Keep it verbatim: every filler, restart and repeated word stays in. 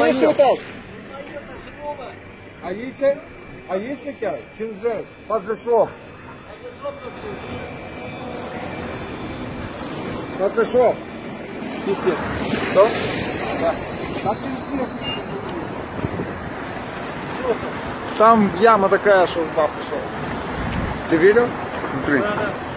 Висотас. А їсе? А їсе кя? Чим зеш? Пацешоп. Пацешоп. Пісець. Що? Так. Так пиздец. Там яма такая, что в баб пришел. Ты видел? Смотри.